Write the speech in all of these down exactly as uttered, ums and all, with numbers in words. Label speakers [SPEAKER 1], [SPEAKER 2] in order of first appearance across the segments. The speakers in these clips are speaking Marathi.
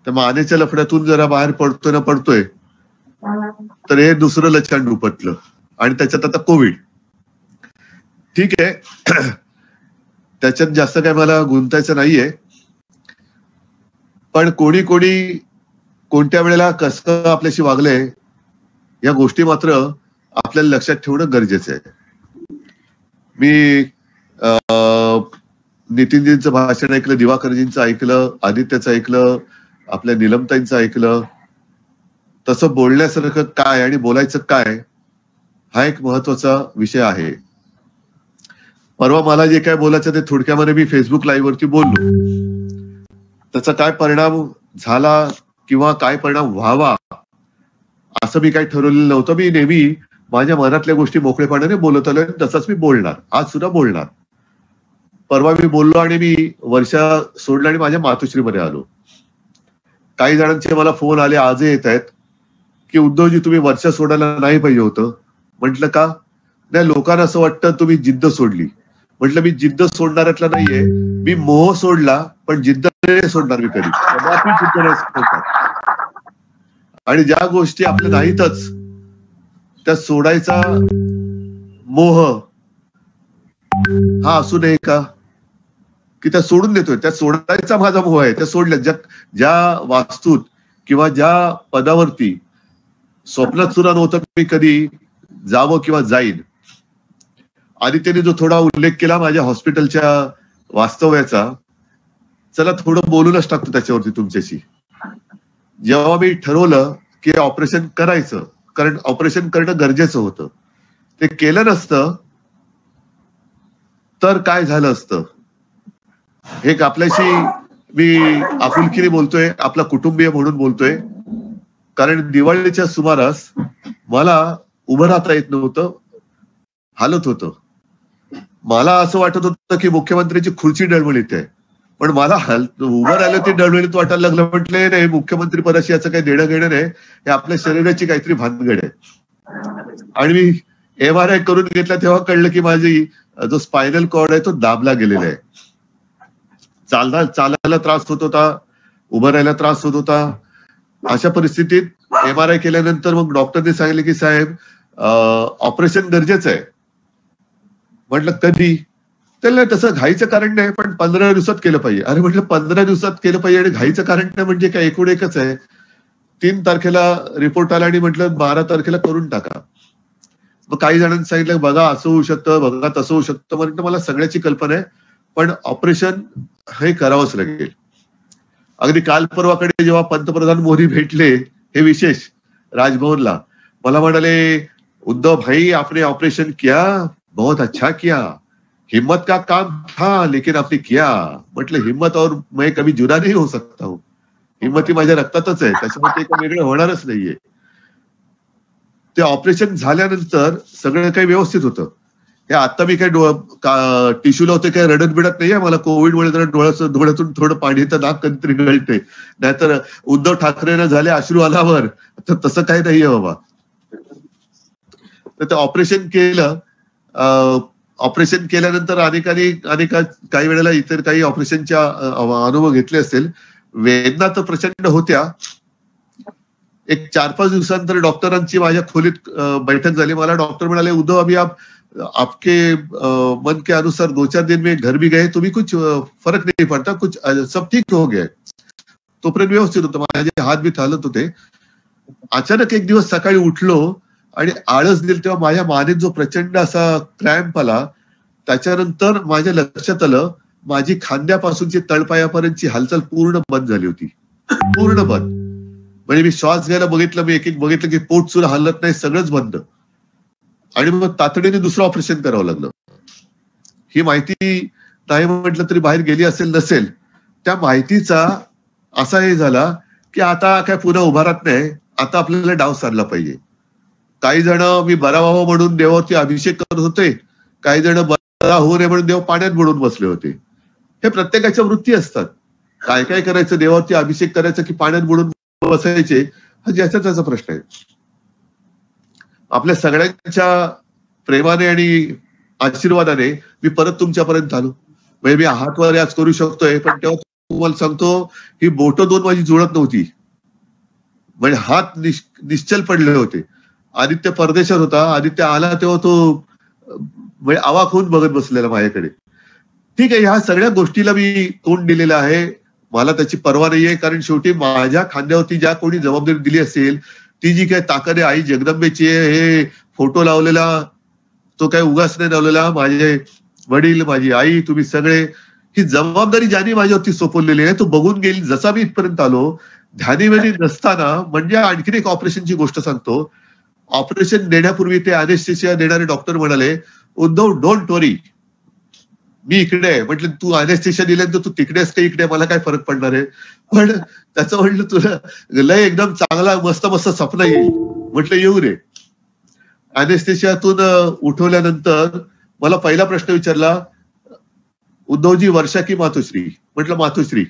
[SPEAKER 1] त्या मानेच्या लफड्यातून जरा बाहेर पडतोय ना पडतोय तर हे दुसरं लक्षण उपटलं आणि त्याच्यात आता कोविड. ठीक आहे, त्याच्यात जास्त काय मला गुंतायचं नाहीये, पण कोणी कोणी कोणत्या वेळेला कसं आपल्याशी वागलंय या गोष्टी मात्र आपल्याला लक्षात ठेवणं गरजेचं आहे. मी नितीनजींचं भाषण ऐकलं, दिवाकरजींचं ऐकलं, आदित्यचं ऐकलं, आपल्या निलमताईंचं ऐकलं. तसं बोलण्यासारखं काय आणि बोलायचं काय हा एक महत्वाचा विषय आहे. परवा मला जे काय बोलायचं ते थोडक्यामध्ये मी फेसबुक लाईव्ह वरती बोललो. त्याचा काय परिणाम झाला किंवा काय परिणाम व्हावा असं मी काही ठरवलेलं नव्हतं. मी नेहमी माझ्या मनातल्या गोष्टी मोकळेपणाने बोलत आलोय, तसंच मी बोलणार, आज सुद्धा बोलणार. परवा मी बोललो आणि मी वर्षा सोडला आणि माझ्या मातोश्रीमध्ये आलो. काही जणांचे मला फोन आले, आजही येत आहेत, की उद्धवजी तुम्ही वर्षा सोडायला नाही पाहिजे होतं. म्हटलं का? नाही, लोकांना असं वाटतं तुम्ही जिद्द सोडली. म्हटलं मी जिद्द सोडणाऱ्यातला नाहीये, मी मोह सोडला पण जिद्द नाही सोडणार मी कधी, जिद्द नाही सोडणार. आणि ज्या गोष्टी आपल्या नाहीतच त्या सोडायचा मोह हा असू नये का, की त्या सोडून देतोय. त्या सोडायचा माझा मोह आहे, त्या सोडल्या. ज्या ज्या वास्तूत किंवा ज्या पदावरती स्वप्नात सुद्धा नव्हतं मी कधी जावं किंवा जाईन. आदित्यने जो थोडा उल्लेख केला माझ्या हॉस्पिटलच्या वास्तव्याचा, चला थोडं बोलूनच टाकतो त्याच्यावरती तुमच्याशी. जेव्हा मी ठरवलं की ऑपरेशन करायचं, कारण ऑपरेशन करणं गरजेचं होतं, ते केलं नसतं तर काय झालं असतं. हे आपल्याशी मी आपुलकीने बोलतोय, आपला कुटुंबीय म्हणून बोलतोय. कारण दिवाळीच्या सुमारास मला उभं राहता येत नव्हतं, हालत होतं. मला असं वाटत होतं की मुख्यमंत्र्यांची खुर्ची डळमळीत आहे, पण मला उभं राहिलं ती डळमळीत वाटायला लागलं. म्हटलं नाही, मुख्यमंत्री पदाशी याचं काही देणं घेणं नाही, हे आपल्या शरीराची काहीतरी भानगड आहे. आणि मी एम आर आय करून घेतला तेव्हा कळलं की माझी जो स्पायनल कॉर्ड आहे तो दाबला गेलेला आहे. चालना चालायला त्रास होत होता, उभं राहायला त्रास होत होता. अशा परिस्थितीत एम आर आय केल्यानंतर मग डॉक्टरने सांगितले की साहेब ऑपरेशन गरजेचं आहे. म्हटलं कधी? त्याला तसं घाईचं कारण नाही, पण पंधरा दिवसात केलं पाहिजे. अरे म्हटलं पंधरा दिवसात केलं पाहिजे आणि घाईचं कारण नाही म्हणजे काय? एकूण एकच आहे. तीन तारखेला रिपोर्ट आला आणि म्हटलं बारा तारखेला करून टाका. मग काही जणांनी सांगितलं बघा असं होऊ शकतं, बघा तसं होऊ शकतं. म्हटलं मला सगळ्याची कल्पना आहे, पण ऑपरेशन हे करावंच लागेल. अगदी काल परवाकडे जेव्हा पंतप्रधान मोदी भेटले, हे विशेष, राजभवनला, मला म्हणाले उद्धव भाई आपने ऑपरेशन किया, बहुत अच्छा किया, हिम्मत का काम था लेकिन आपने किया. म्हटलं हिम्मत और मैं कभी जुदा नहीं हो सकता हूं. हिम्मत ही माझ्या रक्तातच आहे, त्याच्यामुळे ते वेगळं होणारच नाहीये. ते ऑपरेशन झाल्यानंतर सगळं काही व्यवस्थित होतं. हे आता मी काही टिश्यू लावते, काही रडत बिडत नाहीये. मला कोविडमुळे जरा डोळ्याचं डोळ्यातून थोडं पाणी येतं, नाक कधीतरी गळते. नाहीतर उद्धव ठाकरेंना झाले अश्रू आल्यावर, तर तसं काही नाहीये बाबा. तर ते ऑपरेशन केलं. ऑपरेशन केल्यानंतर अनेकांनी अनेक काही वेळेला इतर काही ऑपरेशनच्या अनुभव घेतले असेल. वेदना तर प्रचंड होत्या. एक चार पाच दिवसानंतर डॉक्टरांची माझ्या खोलीत बैठक झाली. मला डॉक्टर म्हणाले उद्धव अभी आप आपके मन के अनुसार दो चार दिन में घर भी गए तो भी कुछ फरक नहीं पड़ता, कुछ सब ठीक हो गया. तोपर्यंत व्यवस्थित होतं, माझे हात बी चालत होते. अचानक एक दिवस सकाळी उठलो आणि आळस दिली तेव्हा माझ्या मानेत जो प्रचंड असा क्रॅम्प आला. त्याच्यानंतर माझ्या लक्षात आलं माझी खांद्यापासूनची तळपायापर्यंतची हालचाल पूर्ण बंद झाली होती, पूर्ण बंद. म्हणजे मी श्वास घ्यायला बघितलं, मी एक एक बघितलं की पोट सुद्धा हलत नाही, सगळंच बंद. आणि मग तातडीने दुसरं ऑपरेशन करावं लागलं. ही माहिती नाही म्हटलं तरी बाहेर गेली असेल नसेल, त्या माहितीचा असा हे झाला की आता काय पुन्हा उभा राहत नाही, आता आपल्याला डाव साधला पाहिजे. काही जण मी बरा व्हावं म्हणून देवावरती अभिषेक करत होते, काही जण बरा होऊ नये म्हणून देव पाण्यात बुडून बसले होते. हे प्रत्येकाच्या वृत्ती असतात. काय काय करायचं, देवावरती अभिषेक करायचं की पाण्यात बुडून बसायचे, हा ज्याचा त्याचा प्रश्न आहे. आपल्या सगळ्यांच्या प्रेमाने आणि आशीर्वादाने मी परत तुमच्यापर्यंत आलो. म्हणजे मी हातवर याच करू शकतोय, पण तेव्हा तुम्हाला सांगतो, ही बोटं दोन माझी जुळत नव्हती. म्हणजे हात निश्चल पडले होते. आदित्य परदेशात होता. आदित्य आला तेव्हा तो म्हणजे अवाक होऊन बघत बसलेला माझ्याकडे. ठीक आहे, ह्या सगळ्या गोष्टीला मी तोंड दिलेलं आहे. मला त्याची पर्वा नाहीये, कारण शेवटी माझ्या खांद्यावरती ज्या कोणी जबाबदारी दिली असेल, ती जी काही ताकद आहे आई जगदंबेची आहे. हे फोटो लावलेला तो काही उगाच नाही लावलेला. माझे वडील, माझी आई, तुम्ही सगळे, ही जबाबदारी ज्याने माझ्यावरती सोपवलेली आहे तो बघून गेली. जसा मी इथपर्यंत आलो, ध्यानीमध्ये नसताना, म्हणजे आणखीन एक ऑपरेशनची गोष्ट सांगतो. ऑपरेशन देण्यापूर्वी ते अनेस्थेशिया देणारे डॉक्टर म्हणाले, उद्धव डोंट वरी, मी इकडे आहे. म्हटलं तू अनेस्थेशिया दिल्यानंतर तू तिकडेच का इकडे, मला काय फरक पडणार आहे. पण त्याचं म्हटलं तुला लय एकदम चांगला मस्त मस्त सपना येईल. म्हटलं येऊ रे. अनेस्थेशियातून उठवल्यानंतर मला पहिला प्रश्न विचारला, उद्धवजी वर्षा की मातोश्री? म्हटलं मातोश्री.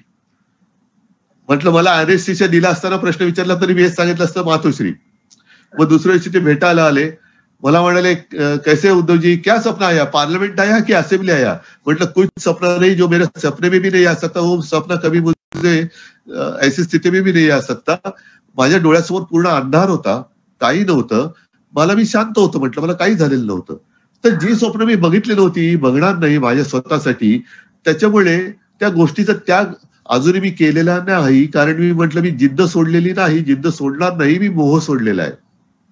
[SPEAKER 1] म्हटलं मला अनेस्थेशिया दिला असताना प्रश्न विचारला तरी मी हेच सांगितलं असतं, मातोश्री. मग दुसऱ्या दिवशी ते भेटायला आले. मला म्हणाले, कैसे उद्धव जी, क्या सपना आया, पार्लियामेंट आया की असेंबली आया? म्हटलं कुछ सपना नहीं, जो मेरे सपने में भी नहीं आ सकता, वो सपना कभी मुझे ऐसी स्थिती में भी नहीं आ सकता. माझ्या डोळ्यासमोर पूर्ण अंधार होता, काही नव्हतं. मला मी शांत होतो. म्हटलं मला काही झालेलं नव्हतं. तर जी स्वप्न मी बघितली नव्हती, बघणार नाही माझ्या स्वतःसाठी, त्याच्यामुळे त्या गोष्टीचा त्याग अजूनही मी केलेला नाही. कारण मी म्हटलं मी जिद्द सोडलेली नाही, जिद्द सोडणार नाही, मी मोह सोडलेला आहे.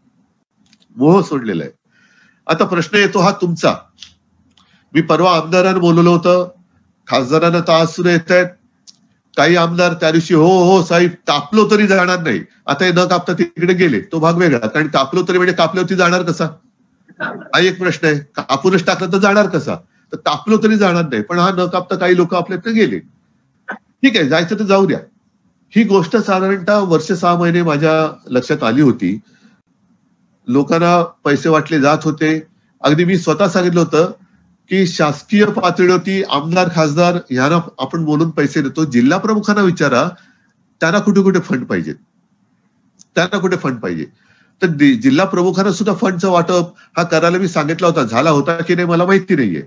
[SPEAKER 1] मोह सोडलेला आहे. आता प्रश्न येतो हा तुमचा. मी परवा आमदारांना बोलवलं होतं, खासदारांना तर आज सुद्धा येत आहेत. काही आमदार त्या दिवशी हो हो साहेब कापलो तरी जाणार नाही. आता हे न कापता तिकडे गेले, तो भाग वेगळा. कारण कापलो तरी म्हणजे कापल्यावरती जाणार कसा, हा एक प्रश्न आहे. कापूनच टाकलं तर जाणार कसा, तर कापलो तरी जाणार नाही. पण हा न कापता काही लोक आपल्याकडे गेले. ठीक आहे, जायचं तर जाऊ द्या. ही गोष्ट साधारणतः वर्ष सहा महिने माझ्या लक्षात आली होती. लोकांना पैसे वाटले जात होते. अगदी मी स्वतः सांगितलं होतं की शासकीय पातळीवरती आमदार खासदार यांना आपण बोलून पैसे देतो, जिल्हा प्रमुखांना विचारा त्यांना कुठे कुठे फंड पाहिजे, त्यांना कुठे फंड पाहिजे. तर जिल्हा प्रमुखांना सुद्धा फंडचं वाटप हा करायला मी सांगितला होता. झाला होता की नाही मला माहिती नाहीये.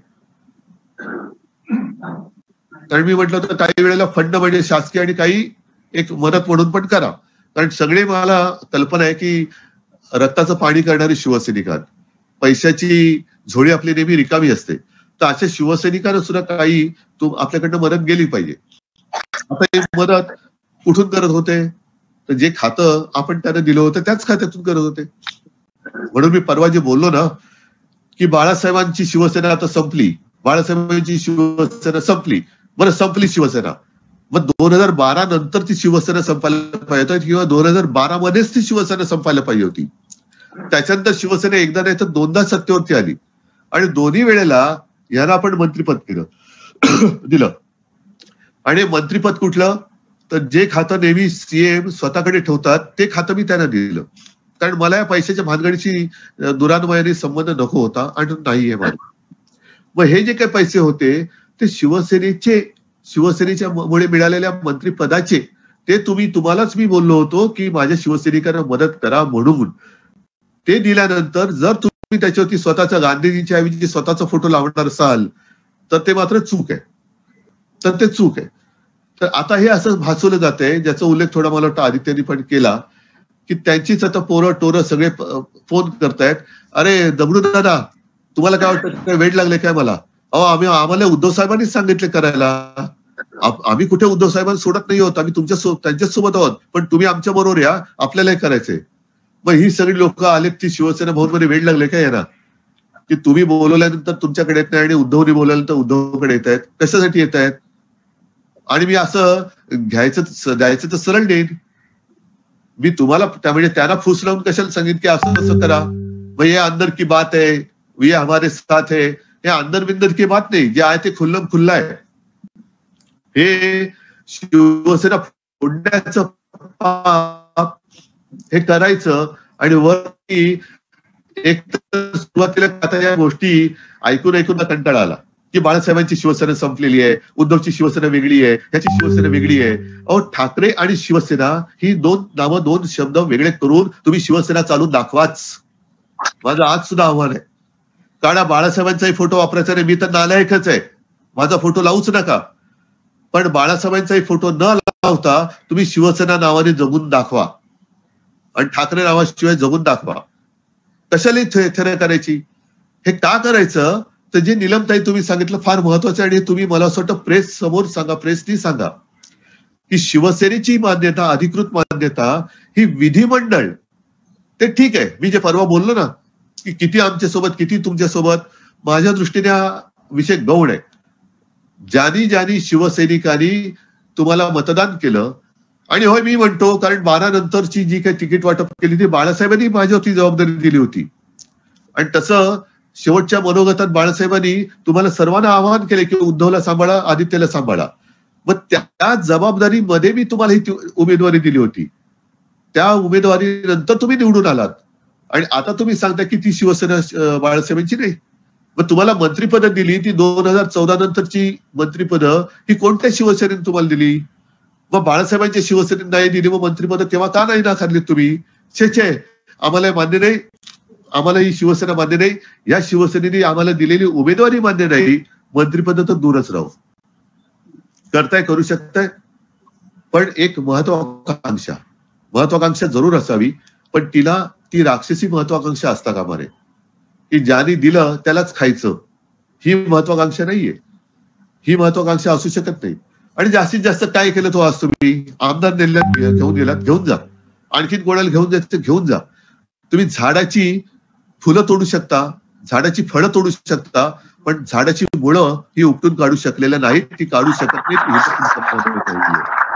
[SPEAKER 1] कारण मी म्हटलं होतं काही वेळेला फंड म्हणजे शासकीय आणि काही एक मदत म्हणून पण करा. कारण सगळे मला कल्पना आहे की रक्ताचं पाणी करणारे शिवसैनिकात, पैशाची झोळी आपली नेहमी रिकामी असते. तर अशा शिवसैनिकांना सुद्धा काही तू आपल्याकडनं मदत गेली पाहिजे. आता ही मदत कुठून करत होते, तर जे खातं आपण त्यांना दिलं होतं त्याच खात्यातून करत होते. म्हणून मी परवा जे बोललो ना की बाळासाहेबांची शिवसेना आता संपली, बाळासाहेबांची शिवसेना संपली. बरं संपली शिवसेना, मग दोन हजार बारा नंतर ती शिवसेना संपायला पाहिजे होती किंवा दोन हजार बारा मध्येच ती शिवसेना संपायला पाहिजे होती. त्याच्यानंतर शिवसेना एकदा नाही तर दोनदा सत्तेवरती आली आणि दोन्ही वेळेला यांना आपण मंत्रिपद केलं दिलं. आणि मंत्रिपद कुठलं, तर जे खातं नेहमी सीएम स्वतःकडे ठेवतात ते खातं मी त्यांना दिलं. कारण मला या पैशाच्या भानगडीची दुरान्वयाने संबंध नको होता आणि नाहीये मला. मग हे जे काही पैसे होते ते शिवसेनेचे, शिवसेनेच्या मुळे मिळालेल्या मंत्रिपदाचे, ते तुम्ही तुम्हालाच मी बोललो होतो की माझ्या शिवसैनिकांना मदत करा म्हणून. ते दिल्यानंतर जर तुम्ही त्याच्यावरती स्वतःच्या गांधीजींच्या ऐवजी स्वतःचा फोटो लावणार असाल तर ते मात्र चूक आहे, तर ते चूक आहे. तर आता हे असं भासवलं जात आहे, ज्याचा उल्लेख थोडा मला वाटतं आदित्यनी पण केला, की त्यांचीच आता पोरं टोरं सगळे फोन करतायत, अरे दगडू दादा तुम्हाला काय वाटतं, काय वेळ लागले काय मला? अहो आम्ही आम्हाला उद्धव साहेबांनीच सांगितले करायला. आम्ही कुठे उद्धव साहेबांना सोडत नाही आहोत, आम्ही तुमच्या त्यांच्याच सोबत आहोत, पण तुम्ही आमच्या बरोबर या, आपल्यालाही करायचंय. मग ही सगळी लोक आलेत ती शिवसेना भवनमध्ये वेळ लागले काय यांना, की तुम्ही बोलवल्यानंतर तुमच्याकडे येत नाही आणि उद्धवनी बोलवल्यानंतर उद्धवकडे येत आहेत. कशासाठी येत आहेत? आणि मी असं घ्यायचं द्यायचं तर सरळ देईन. मी तुम्हाला म्हणजे त्यांना फुस लावून कशाला सांगितलं की असं असं करा, मग हे अंदर की बात आहे, ये हमारे साथ है, हे अंदर बिंदर की बात नाही, जे आहे ते खुल्लम खुल्ला आहे. हे शिवसेना फोडण्याचं पाप हे करायचं आणि वरती एक तर सुरुवातीला आता या गोष्टी ऐकून ऐकून कंटाळा आला की बाळासाहेबांची शिवसेना संपलेली आहे, उद्धवची शिवसेना वेगळी आहे, ह्याची शिवसेना वेगळी आहे. अहो ठाकरे आणि शिवसेना ही दोन नावं, दोन शब्द वेगळे करून तुम्ही शिवसेना चालून दाखवाच. माझं आज सुद्धा आव्हान आहे. काढा बाळासाहेबांचाही फोटो वापरायचा नाही, मी तर नालायकच आहे, माझा फोटो लावूच नका. पण बाळासाहेबांचाही फोटो न लावता तुम्ही शिवसेना नावाने जगून दाखवा आणि ठाकरे नावाशिवाय जगून दाखवा. कशाला थेर करायची? हे का करायचं? तर जे नीलमताई तुम्ही सांगितलं फार महत्वाचं आहे आणि तुम्ही मला असं वाटतं प्रेस समोर सांगा, प्रेसनी सांगा की शिवसेनेची मान्यता, अधिकृत मान्यता ही विधिमंडळ, ते ठीक आहे. मी जे परवा बोललो ना की किती आमच्यासोबत किती तुमच्यासोबत, माझ्या दृष्टीने हा विषय गौण आहे. ज्यांनी ज्यांनी शिवसैनिकांनी तुम्हाला मतदान केलं, आणि होय मी म्हणतो कारण बारा नंतरची जी काही तिकीट वाटप केली ती बाळासाहेबांनी माझ्यावरती जबाबदारी दिली होती. आणि तसं शेवटच्या मनोगतात बाळासाहेबांनी तुम्हाला सर्वांना आवाहन केले की उद्धवला सांभाळा, आदित्यला सांभाळा. मग त्या जबाबदारीमध्ये मी तुम्हाला ही उमेदवारी दिली होती. त्या उमेदवारीनंतर तुम्ही निवडून आलात आणि आता तुम्ही सांगता की ती शिवसेना बाळासाहेबांची नाही. मग तुम्हाला मंत्रिपद दिली ती दोन हजार चौदा नंतरची मंत्रिपद ही कोणत्या शिवसेनेने तुम्हाला दिली? मग बाळासाहेबांच्या शिवसेनेने नाही दिली, मग मंत्रिपद तेव्हा का नाही नाकारली तुम्ही? छे छे, आम्हाला मान्य नाही, आम्हाला ही शिवसेना मान्य नाही, या शिवसेनेने आम्हाला दिलेली उमेदवारी मान्य नाही, मंत्रिपद तर दूरच राहू. करताय, करू शकताय, पण एक महत्वाकांक्षा महत्वाकांक्षा जरूर असावी, पण तिला ती राक्षसी महत्वाकांक्षा असता कामा नये की ज्याने दिलं त्यालाच खायचं. ही महत्वाकांक्षा नाहीये, ही महत्वाकांक्षा असू शकत नाही. आणि जास्तीत जास्त काय केलं तो आज तुम्ही? आमदार नेल्यात, घेऊन गेलात, घेऊन जा. आणखीन कोणाला घेऊन जायचं घेऊन जा. तुम्ही झाडाची फुलं तोडू शकता, झाडाची फळं तोडू शकता, पण झाडाची मुळं ही उपटून काढू शकलेल्या नाहीत, ती काढू शकत नाहीत.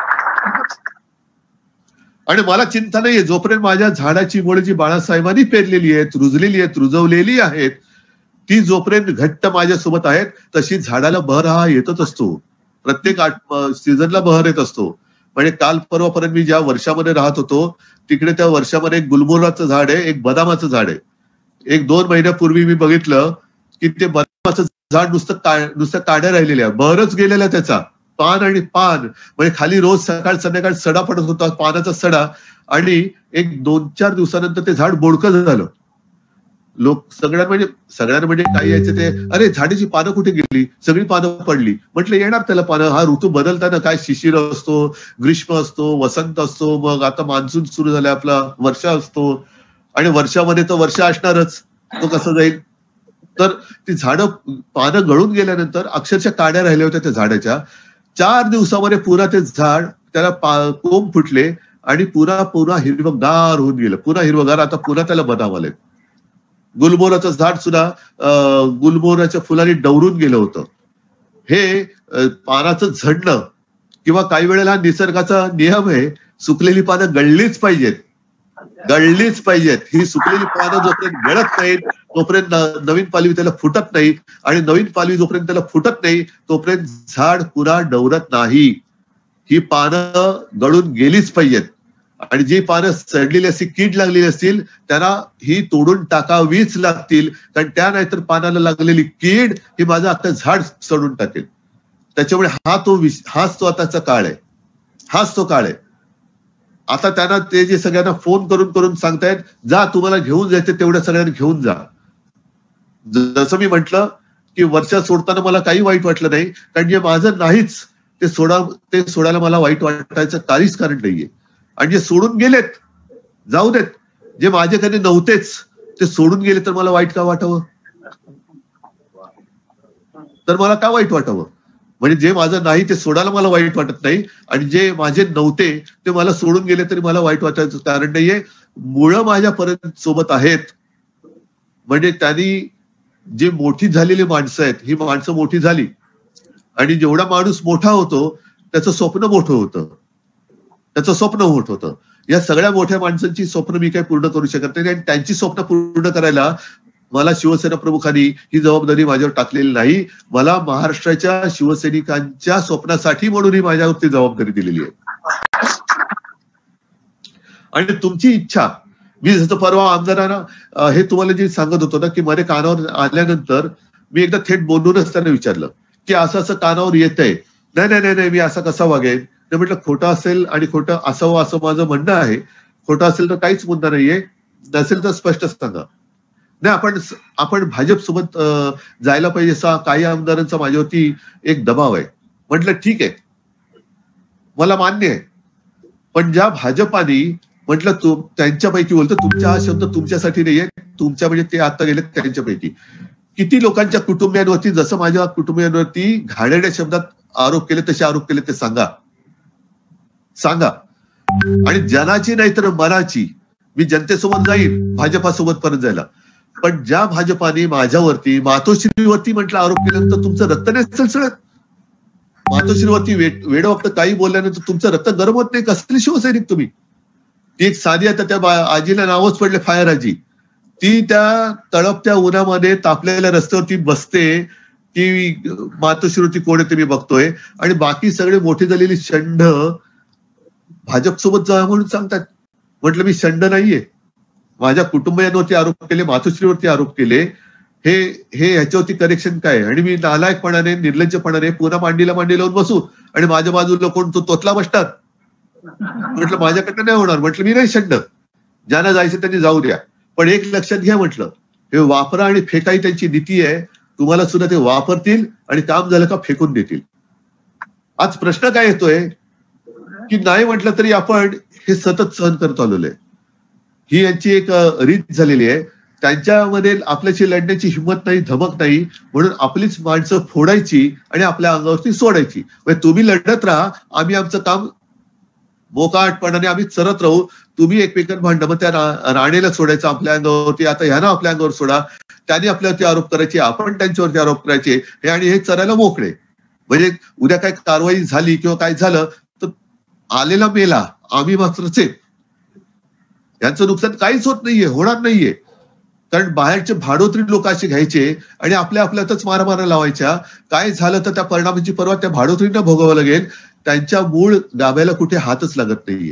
[SPEAKER 1] आणि मला चिंता नाहीये, जोपर्यंत माझ्या झाडाची मुळं जी बाळासाहेबांनी पेरलेली आहेत, रुजलेली आहेत, रुजवलेली आहेत, ती जोपर्यंत घट्ट माझ्यासोबत आहेत, तशी झाडाला बहर हा येतच असतो. प्रत्येक सीझनला बहर येत असतो. म्हणजे काल परवापर्यंत मी ज्या वर्षामध्ये राहत होतो तिकडे त्या वर्षामध्ये एक गुलमोहराचं झाड आहे, एक बदामाचं झाड आहे. एक दोन महिन्यापूर्वी मी बघितलं की ते बदामाचं झाड नुसतं नुसतं काड्या राहिलेल्या, बहरच गेलेला त्याचा, पान आणि पान, म्हणजे खाली रोज सकाळ संध्याकाळ सडा पडत होता, पानाचा सडा. आणि एक दोन चार दिवसानंतर ते झाड बोडकं झालं. लोक सगळ्या म्हणजे सगळ्यांना म्हणजे काय यायचं ते, अरे झाडाची पानं कुठे गेली, सगळी पानं पडली. म्हटलं येणार त्याला पानं, हा ऋतू बदलताना काय शिशिर असतो, ग्रीष्म असतो, वसंत असतो, मग आता मान्सून सुरू झालाय आपला, वर्षा असतो, आणि वर्षामध्ये तर वर्षा असणारच, तो कसं जाईल? तर ती झाडं पानं गळून गेल्यानंतर अक्षरशः काड्या राहिल्या होत्या त्या झाडाच्या. चार दिवसामध्ये पुन्हा ते झाड त्याला कोंब फुटले आणि पुन्हा पुन्हा हिरवगार होऊन गेलं, पुन्हा हिरवगार. आता पुन्हा त्याला बदाम आले. गुलमोहराचं झाड सुद्धा गुलमोहराच्या फुलांनी डवरून गेलं होतं. हे पानाचं झडणं किंवा काही वेळेला निसर्गाचा नियम आहे, सुकलेली पानं गळलीच पाहिजेत, गळलीच पाहिजेत. ही सुकलेली पानं जोपर्यंत गळत नाहीत तोपर्यंत नवीन पालवी त्याला फुटत नाही, आणि नवीन पालवी जोपर्यंत त्याला फुटत नाही तोपर्यंत झाड पुन्हा डवरत नाही. ही पानं गळून गेलीच पाहिजेत, आणि जी पानं सडलेली असतील, कीड लागलेली असतील, त्यांना ही तोडून टाकावीच लागतील, कारण त्या नाहीतर पानाला लागलेली कीड ही माझं आता झाड सडून टाकेल. त्याच्यामुळे हा तो हाच तो आताचा काळ आहे, हाच तो काळ आहे. आता त्यांना ते जे सगळ्यांना फोन करून करून सांगतायत, जा तुम्हाला घेऊन जायचं तेवढ्या सगळ्यांना घेऊन जा. जसं मी म्हटलं की वर्षा सोडताना मला काही वाईट वाटलं नाही, कारण जे माझं नाहीच ते सोडा ते सोडायला मला वाईट वाटायचं काहीच कारण नाहीये. आणि जे सोडून गेलेत जाऊ देत, जे माझ्याकडे नव्हतेच ते सोडून गेले तर मला वाईट का वाटावं? तर मला का वाईट वाटावं? म्हणजे जे माझं नाही ते सोडायला मला वाईट वाटत नाही, आणि जे माझे नव्हते ते मला सोडून गेले तरी मला वाईट वाटायचं कारण नाहीये. मुळं माझ्यापर्यंत सोबत आहेत, म्हणजे त्यांनी जी मोठी झालेली माणसं आहेत, ही माणसं मोठी झाली, आणि जेवढा माणूस मोठा होतो त्याचं स्वप्न मोठं होतं, त्याचं स्वप्न मोठं होतं. या सगळ्या मोठ्या माणसांची स्वप्न मी काही पूर्ण करू शकत नाही, आणि त्यांची स्वप्न पूर्ण करायला मला शिवसेना प्रमुखांनी ही जबाबदारी माझ्यावर टाकलेली नाही. मला महाराष्ट्राच्या शिवसैनिकांच्या स्वप्नासाठी म्हणून ही माझ्यावरती जबाबदारी दिलेली आहे. आणि तुमची इच्छा, मी जसं परवा आमदारांना हे तुम्हाला जे सांगत होतो ना की मध्ये कानावर आल्यानंतर मी एकदा थेट बोलूनच त्यांना विचारलं की असं असं कानावर येतंय, नाही नाही नाही मी असा कसा वागेन? ते म्हटलं खोटं असेल आणि खोटं असावं असं माझं म्हणणं आहे. खोटं असेल तर काहीच मुद्दा नाहीये, नसेल तर स्पष्ट सांगा. नाही आपण आपण भाजप सोबत जायला पाहिजे असा काही आमदारांचा माझ्यावरती एक दबाव आहे. म्हटलं ठीक आहे, मला मान्य आहे. पण ज्या भाजपाने म्हटलं तू त्यांच्यापैकी बोलतो, तुमचा हा शब्द तुमच्यासाठी नाहीये, तुमच्या म्हणजे ते आता गेले त्यांच्यापैकी किती लोकांच्या कुटुंबियांवरती, जसं माझ्या कुटुंबियांवरती घाणेरड्या शब्दात आरोप केले तसे आरोप केले ते सांगा सांगा आणि जनाची नाही तर मनाची मी जनतेसोबत जाईल, भाजपासोबत परत जायला. पण ज्या भाजपाने माझ्यावरती मातोश्रीवरती म्हटलं आरोप केल्यानंतर तुमचं रक्त नाही सळसळत. मातोश्रीवरती वेड वाटतं काही बोलल्यानंतर तुमचं रक्त गरम होत नाही. कसली शिवसैनिक तुम्ही. ती एक साधी आता त्या आजीला नावच पडले फायर आजी. ती त्या तळपत्या उन्हामध्ये तापलेल्या रस्त्यावरती बसते, ती मातोश्रीवरती कोण येते मी बघतोय आणि बाकी सगळे मोठी झालेली षंड भाजपसोबत जा म्हणून सांगतात. म्हटलं मी षंड नाहीये. माझ्या कुटुंबियांवरती आरोप केले, मातोश्रीवरती आरोप केले, हे हे ह्याच्यावरती करेक्शन काय. आणि मी नालायकपणाने निर्लज्जपणाने पुन्हा मांडीला मांडी लावून बसू आणि माझ्या बाजूला कोण तो तोतला बसतात. म्हटलं माझ्याकडनं नाही होणार. म्हटलं मी नाही षंड. ज्यांना जायचं त्यांनी जाऊ द्या. पण एक लक्षात घ्या म्हटलं, हे वापरा आणि फेकाई त्यांची नीती आहे. तुम्हाला सुद्धा ते वापरतील आणि काम झालं का फेकून देतील. आज प्रश्न काय येतोय की नाही म्हटलं तरी आपण हे सतत सहन करत आलेलो आहे. ही यांची एक रीत झालेली आहे. त्यांच्यामध्ये आपल्याशी लढण्याची हिंमत नाही, धमक नाही, म्हणून आपलीच माणसं फोडायची आणि आपल्या अंगावरती सोडायची. म्हणजे तुम्ही लढत राहा, आम्ही आमचं काम मोकाटपणाने आम्ही चरत राहू. तुम्ही एकमेकांना भांडण, मग त्या राणेला सोडायचं आपल्या अंगावरती, आता ह्यानं आपल्या अंगावर सोडा, त्यांनी आपल्यावरती आरोप करायचे, आपण त्यांच्यावरती आरोप करायचे, हे आणि हे चरायला मोकळे. म्हणजे उद्या काय कारवाई झाली किंवा काय झालं तर आलेला मेला, आम्ही मात्रच आहे. यांचं नुकसान काहीच होत नाहीये, होणार नाहीये. कारण बाहेरचे भाडोत्री लोक असे घ्यायचे आणि आपल्या आपल्यातच मारामारा लावायच्या. काय झालं तर त्या परिणामाची पर्वा त्या भाडोत्रींना भोगावं लागेल. त्यांच्या मूळ गाभ्याला कुठे हातच लागत नाहीये.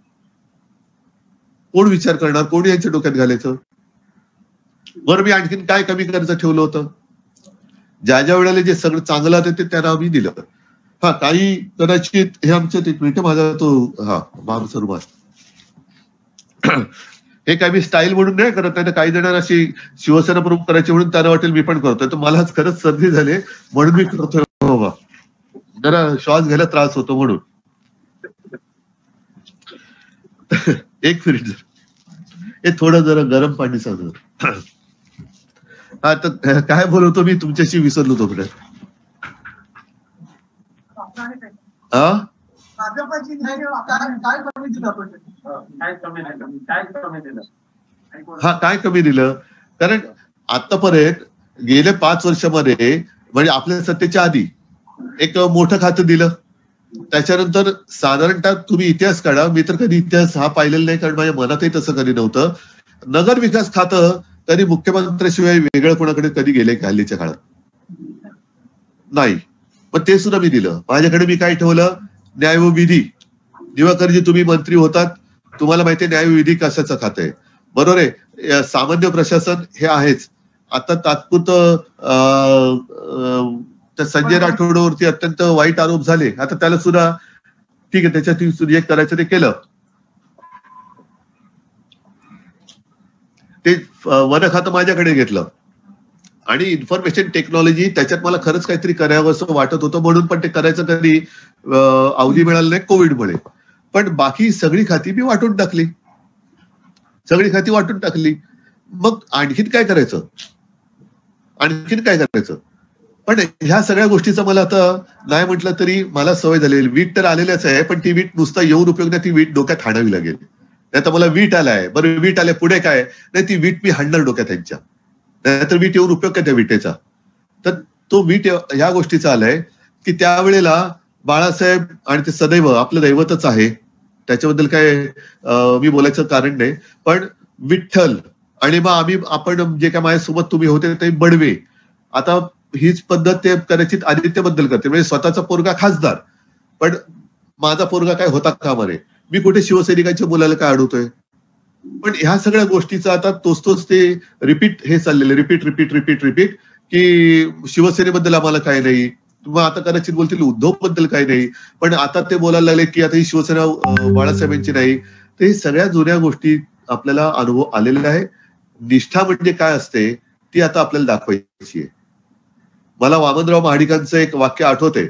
[SPEAKER 1] कोण विचार करणार, कोण यांच्या डोक्यात घालायचं. बरं, मी आणखीन काय कमी करायचं ठेवलं होतं. ज्या ज्या वेळेला जे सगळं चांगलं होतं ते त्यांना आम्ही दिलं. हा, काही कदाचित हे आमचं एक मिनिट माझा तो हा माणूस रुमाल हे काय मी स्टाईल म्हणून नाही करत नाही. काही जणांना अशी शिवसेना प्रमुख करायची म्हणून त्यांना वाटेल मी पण करतोय. तर मलाच खरंच सर्दी झाली म्हणून मी करतोय बाबा. जरा श्वास घ्यायला त्रास होतो म्हणून. एक मिनिट जर हे थोडं जरा गरम पाणी सांग. हा, तर काय बोलवतो मी तुमच्याशी विसरलो तो कुठे. हा, हा काय कमी दिलं. कारण आतापर्यंत गेल्या पाच वर्षामध्ये म्हणजे आपल्या सत्तेच्या आधी एक मोठं खातं दिलं. त्याच्यानंतर साधारणतः तुम्ही इतिहास काढा, मी तर कधी इतिहास हा पाहिलेला नाही, कारण माझ्या मनातही तसं कधी नव्हतं. नगर विकास खातं कधी मुख्यमंत्र्याशिवाय वेगळं कोणाकडे कधी गेले का हल्लीच्या काळात नाही. पण ते सुद्धा मी दिलं. माझ्याकडे मी काय ठेवलं, न्याय व विधी. दिवाकरजी तुम्ही मंत्री होतात, तुम्हाला माहिती आहे न्याय व विधी कशाचं खातं आहे, बरोबर आहे. सामान्य प्रशासन हे आहेच. आता तात्पुरतं त्या संजय राठोडवरती अत्यंत वाईट आरोप झाले, आता त्याला सुद्धा ठीक आहे त्याच्यात एक करायचं ते केलं. ते वन खातं माझ्याकडे घेतलं आणि इन्फॉर्मेशन टेक्नॉलॉजी त्याच्यात मला खरंच काहीतरी करावं असं वाटत होतं, म्हणून पण ते करायचं कधी अवधी मिळाली नाही कोविडमुळे. पण बाकी सगळी खाती मी वाटून टाकली, सगळी खाती वाटून टाकली. मग आणखीन काय करायचं, आणखीन काय करायचं. पण ह्या सगळ्या गोष्टीचं मला आता नाही म्हटलं तरी मला सवय झालेली. वीट तर आलेल्याच आहे, पण ती वीट नुसता येऊन उपयोग नाही, ती वीट डोक्यात हाणावी लागेल. नाही तर मला वीट आलाय, बरं वीट आले पुढे काय नाही, ती वीट मी हाणणार डोक्यात त्यांच्या, नाहीतर वीट येऊन उपयोग काय त्या विटेचा. तर तो वीट ह्या गोष्टीचा आलाय की त्यावेळेला बाळासाहेब आणि ते सदैव आपलं दैवतच आहे, त्याच्याबद्दल काय मी बोलायचं कारण नाही. पण विठ्ठल आणि मग आम्ही आपण जे काय माझ्यासोबत तुम्ही होते ते बडवे. आता हीच पद्धत ते कदाचित आदित्यबद्दल करते, म्हणजे स्वतःचा पोरगा खासदार पण माझा पोरगा काय होता का मरे, मी कुठे शिवसैनिकांच्या मुलाला काय अडवतोय. पण ह्या सगळ्या गोष्टीचं आता तोच तोच ते रिपीट हे चाललेलं, रिपीट रिपीट रिपीट रिपीट की शिवसेनेबद्दल आम्हाला काय नाही. तुम्हाला आता कदाचित बोलतील उद्धव बद्दल काही नाही, पण आता ते बोलायला लागले की आता ही शिवसेना बाळासाहेबांची नाही. तर ही सगळ्या जुन्या गोष्टी आपल्याला अनुभव आलेला आहे. निष्ठा म्हणजे काय असते ती आता आपल्याला दाखवायची आहे. मला वामनराव महाडिकांचं एक वाक्य आठवते,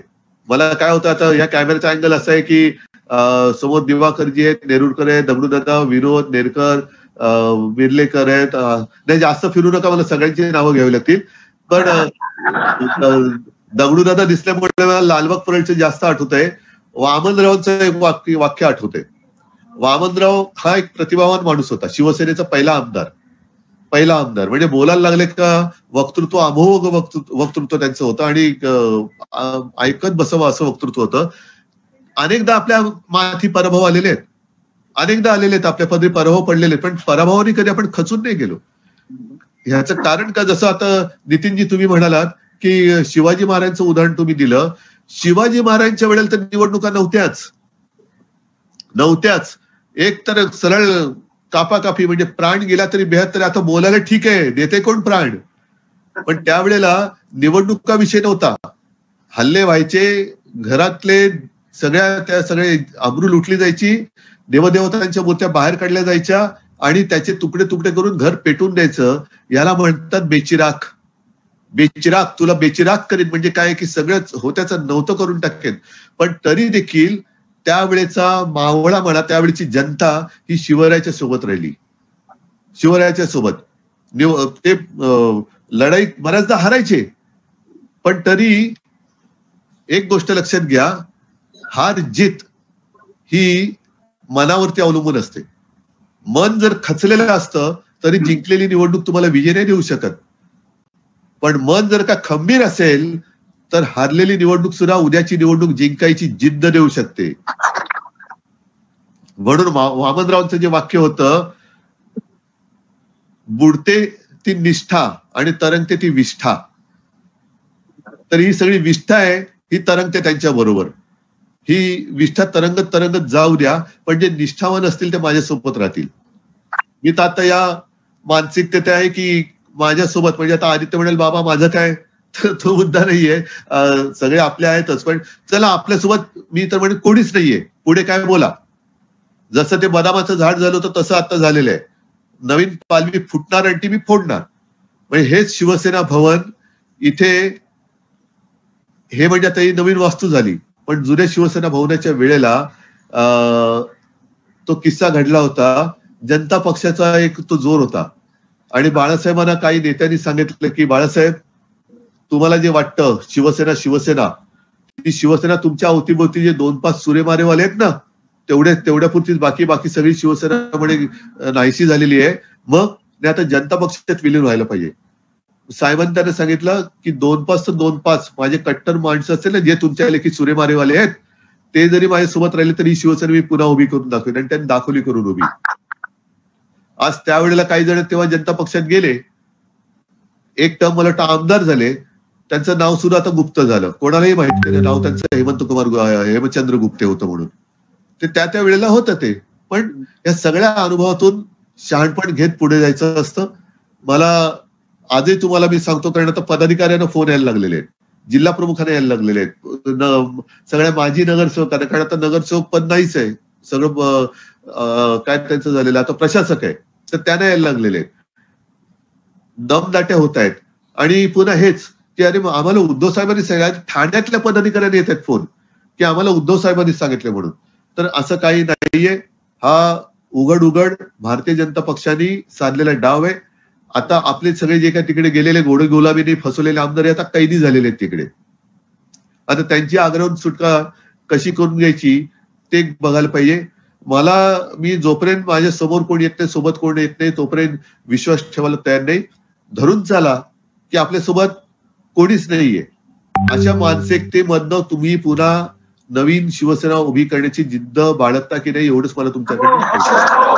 [SPEAKER 1] मला काय होतं आता या कॅमेराचा अँगल असा आहे की समोर दिवाकरजी आहेत, नेरुरकर आहेत, दगडूदादा, विनोद, नेरकर, विर्लेकर आहेत. नाही जास्त फिरू नका, मला सगळ्यांची नावं घ्यावी लागतील. पण दगडूदादा दिसल्यामुळे मला लालबाग परळचं जास्त आठवत आहे. वामनरावांचं एक वाक्य वाक्य आठवत आहे. वामनराव हा एक प्रतिभावान माणूस होता, शिवसेनेचा पहिला आमदार पहिला आमदार म्हणजे बोलायला लागले का वक्तृत्व अमोघ वक्तृत्व वक्तृत्व त्यांचं होतं आणि ऐकत बसावं असं वक्तृत्व होतं. अनेकदा आपल्या माथी पराभव आलेले आहेत, अनेकदा आलेले आहेत, आपल्या पदरी पराभव पडलेले, पण पराभवाने कधी आपण खचून नाही गेलो. ह्याचं कारण का, जसं आता नितीनजी तुम्ही म्हणालात की शिवाजी महाराजांचं उदाहरण तुम्ही दिलं. शिवाजी महाराजांच्या वेळेला तर निवडणुका नव्हत्याच नव्हत्याच एक तर सरळ कापाकापी, म्हणजे प्राण गेला तरी बेहद तरी. आता बोलायला ठीक आहे, देते कोण प्राण, पण त्यावेळेला निवडणुका विषय नव्हता. हल्ले व्हायचे, घरातले सगळ्या त्या सगळे अब्रू लुटली जायची, देवदेवतांच्या मूर्त्या बाहेर काढल्या जायच्या आणि त्याचे तुकडे तुकडे करून घर पेटून द्यायचं. याला म्हणतात बेचिराख. बेचिराख, तुला बेचिराख करीन म्हणजे काय की सगळंच होत्याचं नव्हतं करून टाकेन. पण तरी देखील त्यावेळेचा मावळा म्हणा, त्यावेळेची जनता ही शिवरायाच्या सोबत राहिली, शिवरायाच्या सोबत. ते लढाई बऱ्याचदा हारायचे, पण तरी एक गोष्ट लक्षात घ्या, हार जीत ही मनावरती अवलंबून असते. मन जर खचलेलं असतं तरी जिंकलेली निवडणूक तुम्हाला विजय नाही देऊ शकत, पण मन जर का खंबीर असेल तर हारलेली निवडणूक सुद्धा उद्याची निवडणूक जिंकायची जिद्द देऊ शकते. म्हणून वामनरावांचं जे वाक्य होतं, बुडते ती निष्ठा आणि तरंगते ती विष्ठा, तर ही सगळी विष्ठा आहे, ही तरंगते त्यांच्या बरोबर. ही विष्ठा तरंगत तरंगत जाऊ द्या, पण जे निष्ठावान असतील ते माझ्यासोबत राहतील. मी तर आता या मानसिकतेत आहे की माझ्यासोबत, म्हणजे आता आदित्य म्हणेल बाबा माझं काय, तो मुद्दा नाहीये, सगळे आपले आहेतच, पण चला आपल्यासोबत मी तर म्हणजे कोणीच नाहीये, पुढे काय बोला. जसं ते बदामाचं झाड झालं होतं तसं आता झालेलं आहे. नवीन पालवी फुटणार आणि ती मी फोडणार. म्हणजे हेच शिवसेना भवन इथे, हे म्हणजे आता ही नवीन वास्तू झाली, पण जुन्या शिवसेना भवनाच्या वेळेला तो किस्सा घडला होता. जनता पक्षाचा एक तो जोर होता आणि बाळासाहेबांना काही नेत्यांनी सांगितलं की बाळासाहेब, तुम्हाला जे वाटतं शिवसेना शिवसेना ती शिवसेना तुमच्या अवतीभोवती जे दोन पाच सुरेमारेवाले आहेत ना, तेवढ्या तेवढ्यापुरतीच, बाकी बाकी सगळी शिवसेना म्हणजे नाहीशी झालेली आहे. मग आता जनता पक्षात विलीन व्हायला पाहिजे. साहेबांनी त्यांना सांगितलं की दोन पाच तर दोन पाच माझे कट्टर माणसं असेल ना, जे तुमच्या लेखी सुरेमारेवाले आहेत, ते जरी माझ्यासोबत राहिले तरी शिवसेना मी पुन्हा उभी करून दाखवेन. आणि त्यांनी दाखवली करून उभी. आज त्यावेळेला काही जण तेव्हा जनता पक्षात गेले, एक टर्म मला वाटतं आमदार झाले, त्यांचं नाव सुद्धा आता गुप्त झालं, कोणालाही माहिती नाही. नाव त्यांचं हेमंत कुमार हेमचंद्र गुप्ते होतं म्हणून. ते त्या त्या वेळेला होतं ते. पण या सगळ्या अनुभवातून शहाणपण घेत पुढे जायचं असतं. मला आजही तुम्हाला मी सांगतो, कारण आता पदाधिकाऱ्यांना फोन यायला लागलेले आहेत, जिल्हा प्रमुखांना यायला लागलेले आहेत, सगळ्या माजी नगरसेवकांना, कारण आता नगरसेवक पद नाहीच आहे, सगळं काय त्यांचं झालेलं आता प्रशासक आहे, तर त्यांना यायला लागलेले आहेत. दमदाट्या होत आहेत. आणि पुन्हा हेच की अरे आम्हाला उद्धव साहेबांनी सांगितलं, ठाण्यातल्या पदाधिकाऱ्यांनी येत आहेत फोन की आम्हाला उद्धव साहेबांनी सांगितले म्हणून. तर असं काही नाहीये. हा उघड उघड भारतीय जनता पक्षाने साधलेला डाव आहे. आता आपले सगळे जे काही तिकडे गेलेले घोडे गुलाबीने फसवलेले आमदार आता कैदी झालेले आहेत तिकडे. आता त्यांची आग्रहून सुटका कशी करून घ्यायची ते बघायला पाहिजे. मला मी जोपर्यंत माझ्या समोर कोण येत नाही, सोबत कोण येत नाही, तोपर्यंत विश्वास ठेवायला तयार नाही. धरून चाला की आपल्यासोबत कोणीच नाहीये. अशा मानसिकतेमधनं तुम्ही पुन्हा नवीन शिवसेना उभी करण्याची जिद्द बाळगता की नाही, एवढंच मला तुमच्याकडे.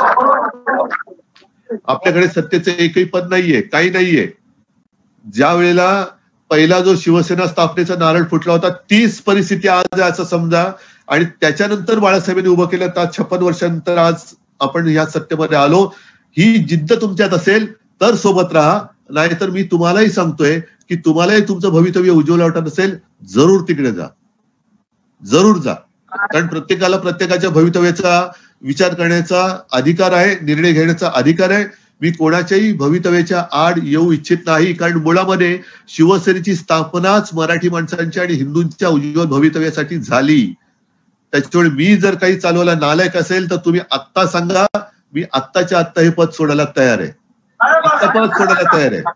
[SPEAKER 1] आपल्याकडे सत्तेचं एकही पद नाहीये, काही नाहीये. ज्या वेळेला पहिला जो शिवसेना स्थापनेचा नारळ फुटला होता, तीच परिस्थिती आज आहे असं समजा. आणि त्याच्यानंतर बाळासाहेबांनी उभं केलं, तर छप्पन वर्षानंतर आज आपण ह्या सत्तेमध्ये आलो. ही जिद्द तुमच्यात असेल तर सोबत राहा, नाहीतर मी तुम्हालाही सांगतोय की तुम्हालाही तुमचं भवितव्य उज्ज्वल वाटत असेल, जरूर तिकडे जा, जरूर जा. कारण प्रत्येकाला प्रत्येकाच्या भवितव्याचा विचार करण्याचा अधिकार आहे, निर्णय घेण्याचा अधिकार आहे. मी कोणाच्याही भवितव्याच्या आड येऊ इच्छित नाही, कारण मुळामध्ये शिवसेनेची स्थापनाच मराठी माणसांच्या आणि हिंदूंच्या उज्ज्वल भवितव्यासाठी झाली. त्याच्यामुळे मी जर काही चालवायला नालायक असेल तर तुम्ही आत्ता सांगा, मी आत्ताच्या आत्ता हे पद सोडायला तयार आहे, आत्ता पद सोडायला तयार आहे.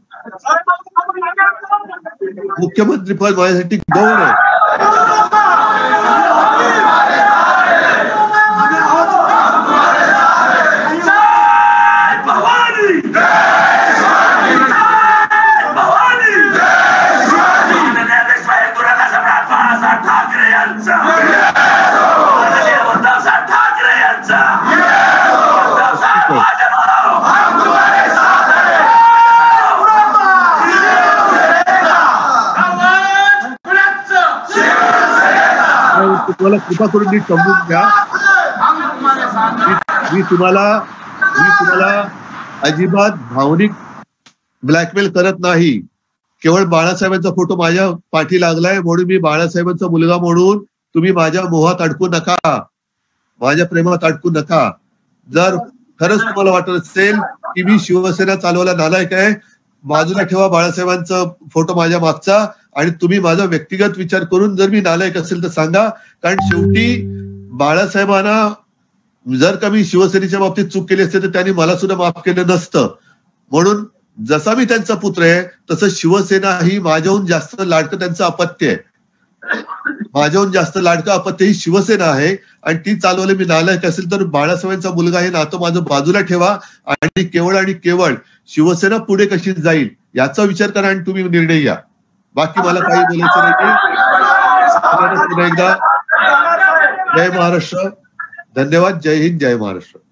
[SPEAKER 1] मुख्यमंत्री पद माझ्यासाठी गौरव आहे. तुम्हाला कृपा करून नीट समजून घ्या. मी तुम्हाला मी तुम्हाला अजिबात भावनिक ब्लॅकमेल करत नाही. केवळ बाळासाहेबांचा फोटो माझ्या पाठी लागलाय म्हणून मी बाळासाहेबांचा मुलगा म्हणून तुम्ही माझ्या मोहात अडकू नका, माझ्या प्रेमात अडकू नका. जर खरंच तुम्हाला वाटत असेल की मी शिवसेना चालवायला नालायक आहे, बाजूला ठेवा बाळासाहेबांचा फोटो माझ्या मागचा, आणि तुम्ही माझा व्यक्तिगत विचार करून जर मी नालायक असेल तर सांगा. कारण शेवटी बाळासाहेबांना जर का मी शिवसेनेच्या बाबतीत चूक केली असते तर त्यांनी मला सुद्धा माफ केलं नसतं. म्हणून जसा मी त्यांचा पुत्र आहे तसं शिवसेना ही माझ्याहून जास्त लाडकं त्यांचं अपत्य आहे. माझ्याहून जास्त लाडकं अपत्य ही शिवसेना आहे, आणि ती चालवले मी नालायक असेल तर बाळासाहेबांचा मुलगा हे नातं माझं बाजूला ठेवा, आणि केवळ आणि केवळ शिवसेना पुढे कशी जाईल याचा विचार करा आणि तुम्ही निर्णय घ्या. बाकी मला काही बोलायचं नाही. पुन्हा एकदा जय महाराष्ट्र, धन्यवाद. जय हिंद, जय महाराष्ट्र.